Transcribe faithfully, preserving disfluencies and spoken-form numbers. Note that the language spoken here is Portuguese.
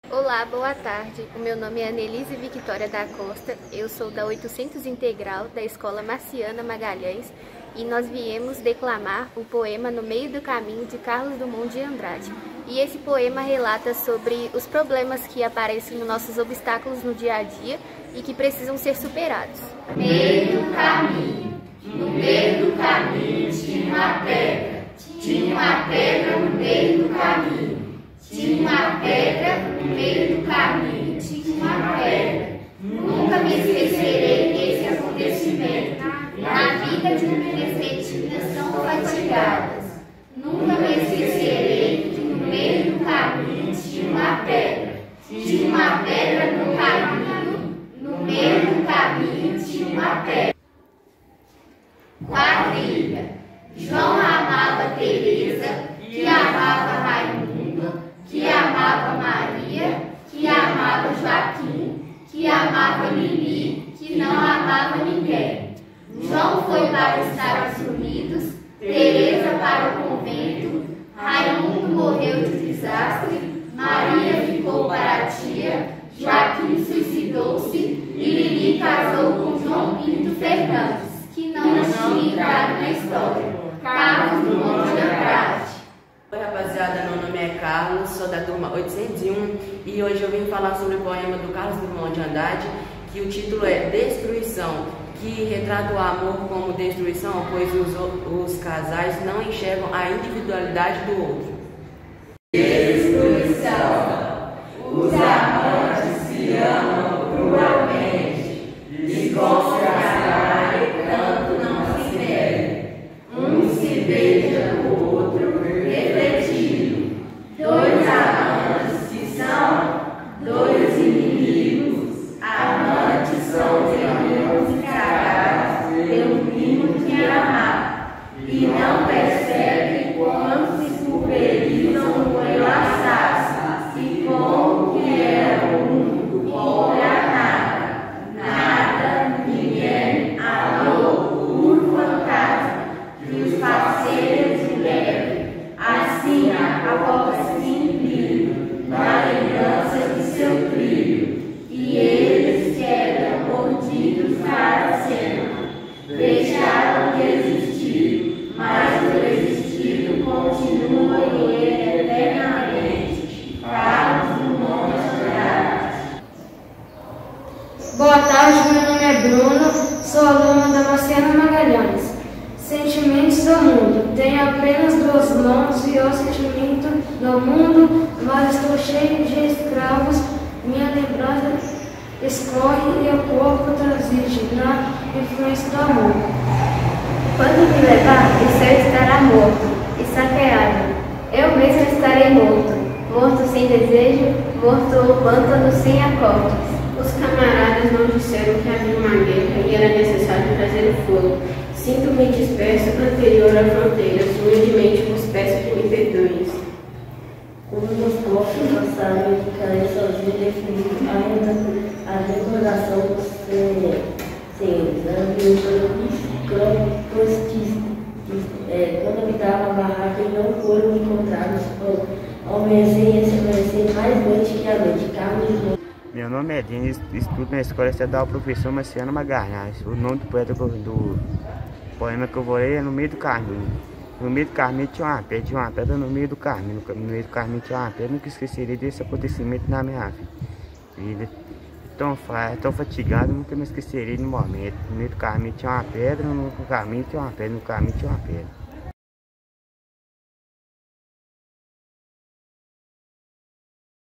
Olá, boa tarde. O meu nome é Anelise Victória da Costa. Eu sou da oitocentos Integral da Escola Marciana Magalhães e nós viemos declamar o poema No Meio do Caminho de Carlos Drummond de Andrade. E esse poema relata sobre os problemas que aparecem nos nossos obstáculos no dia a dia e que precisam ser superados. No meio do caminho, no meio do caminho tinha uma pedra, tinha uma pedra no meio do caminho. Tinha uma pedra no meio do caminho, tinha uma pedra. Nunca me esquecerei desse acontecimento. Na vida de minhas retinas tão fatigadas. Nunca me esquecerei que no meio do caminho tinha uma pedra. Tinha uma pedra no caminho, no meio do caminho tinha uma pedra. Quadrilha. João amava Teresa, que amava Raimundo, que amava Maria, que amava Joaquim, que amava Lili, que não amava ninguém. João foi para os Estados Unidos, Teresa para o convento, Raimundo morreu de desastre, Maria ficou para a tia, Joaquim suicidou-se e Lili casou com João Pinto Fernandes, que não tinha entrado na história. Carlos Drummond de Andrade. Oi rapaziada, meu nome é Carlos, sou da turma oitocentos e um e hoje eu vim falar sobre o poema do Carlos Drummond de Andrade, que o título é Destruição, que retrata o amor como destruição, pois os, os casais não enxergam a individualidade do outro. Destruição. Os amantes se amam cruelmente, e com se casarem tanto não se querem. Um se beija no outro, refletindo. Dois amantes que são dois inimigos. Amantes são irmãos encargados pelo mínimo de amar, e não percebem quando se pulverizam no enlaçar-se, e como que era o mundo, pobre a nada, nada, ninguém, amor, puro fantasma, que os parceiros de leve, assim a boca se inclina, na lembrança de seu trilho, e eles quedam mordidos para sempre. Deixaram de existir, mas o existido continua em ele eternamente. Carlos Drummond de Andrade. Boa tarde, meu nome é Bruno, sou aluno da Marciana Magalhães. Sentimentos do mundo. Tenho apenas duas mãos e o sentimento do mundo, mas estou cheio de escravos. Minha lembrança escorre e o corpo transige na influência do amor. Quando me levar, o céu estará morto e saqueado. Eu mesmo estarei morto, morto sem desejo, morto no pântano sem acordes. Os camaradas não disseram que havia uma guerra e era necessário trazer o fogo. Sinto-me disperso anterior à fronteira, humildemente vos peço que me perdoes. Como nos corpos passaram e ficarei sozinho definido ainda a recordação dos senhores, quando habitava a barraca e não foram encontrados ao amanhecer e esse amanhecer mais noite que a noite. Carlos. Meu nome é Denis, estudo na Escola Estadual Professor Marciano Magalhães. O nome do poeta do poema que eu vou ler é No Meio do Caminho. No meio do caminho tinha uma pedra, tinha uma pedra no meio do caminho. No meio do caminho tinha uma pedra, nunca esqueceria desse acontecimento na minha vida. Tão, tão fatigado, nunca me esqueceria no momento. No meio do caminho tinha uma pedra, no caminho tinha uma pedra, no caminho tinha uma pedra.